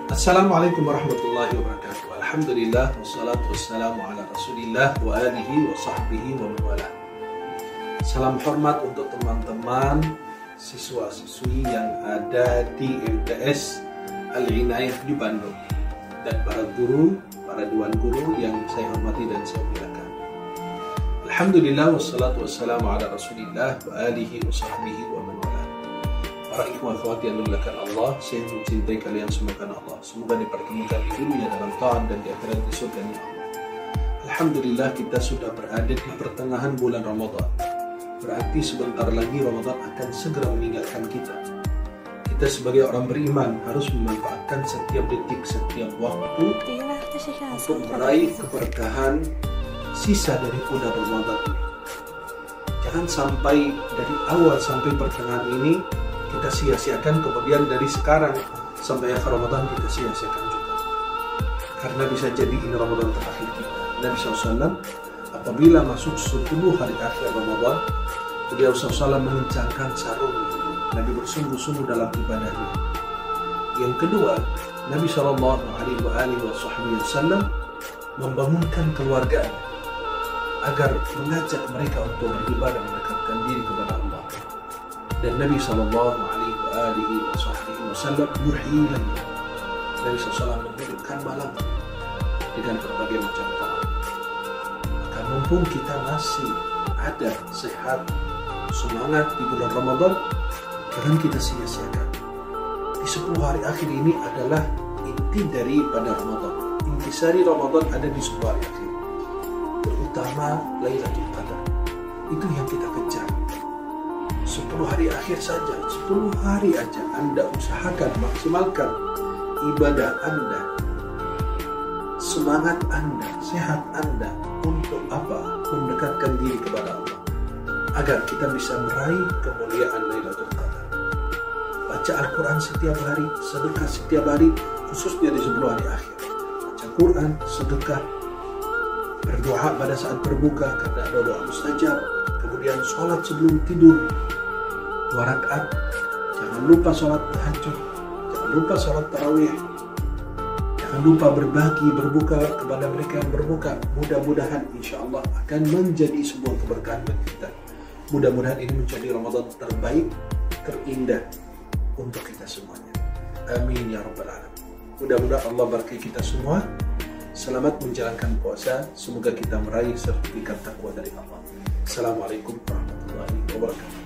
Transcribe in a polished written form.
Assalamualaikum warahmatullahi wabarakatuh. Alhamdulillah wassalatu wassalamu ala Rasulillah wa alihi wa sahbihi wa mawala. Salam hormat untuk teman-teman siswa-siswi yang ada di MTS Al-Inayah di Bandung dan para guru, para dewan guru yang saya hormati dan saya muliakan. Alhamdulillah wassalatu wassalamu ala Rasulillah wa alihi wa sahbihi wa mawala. Para ikhwan akhwat yang dimuliakan Allah, saya mencintai kalian semua karena Allah. Semoga dipertemukan di dunia dalam taat dan di akhirat di surga Allah. Alhamdulillah kita sudah berada di pertengahan bulan Ramadan. Berarti sebentar lagi Ramadan akan segera meninggalkan kita. Kita sebagai orang beriman harus memanfaatkan setiap detik, setiap waktu untuk meraih keberkahan sisa dari bulan Ramadan ini. Jangan sampai dari awal sampai pertengahan ini kita sia-siakan, kemudian dari sekarang sampai akhir Ramadan kita sia-siakan juga. Karena bisa jadi ini Ramadan terakhir kita. Nabi SAW apabila masuk 10 hari akhir Ramadan, beliau SAW mengencangkan sarung. Nabi bersungguh-sungguh dalam ibadahnya. Yang kedua, Nabi SAW membangunkan keluarganya agar mengajak mereka untuk beribadah, mendekatkan diri kepada Allah. Dan Nabi SAW yuhyi laila. Nabi SAW menghidupkan malam dengan berbagai macam taat. Maka mumpung kita masih ada sehat, semangat di bulan Ramadan, jangan kita sia-siakan. Di 10 hari akhir ini adalah inti daripada Ramadan. Intisari Ramadan ada di 10 hari akhir, terutama Lailatul Qadar. Itu yang kita kejar. 10 hari akhir saja, 10 hari aja Anda usahakan, maksimalkan ibadah Anda, semangat Anda, sehat Anda untuk apa? Mendekatkan diri kepada Allah agar kita bisa meraih kemuliaan Lailatul Qadar. Baca Al-Quran setiap hari, sedekah setiap hari, khususnya di 10 hari akhir. Baca Quran, sedekah, berdoa pada saat berbuka karena ada doa mustajab, kemudian sholat sebelum tidur 2 rakaat, jangan lupa sholat tahajud, jangan lupa sholat tarawih, jangan lupa berbagi, berbuka kepada mereka yang berbuka. Mudah-mudahan insya Allah akan menjadi sebuah keberkahan bagi kita. Mudah-mudahan ini menjadi Ramadan terbaik, terindah untuk kita semuanya. Amin ya rabbal alamin. Mudah-mudahan Allah berkahi kita semua. Selamat menjalankan puasa. Semoga kita meraih sertifikat takwa dari Allah. Assalamualaikum warahmatullahi wabarakatuh.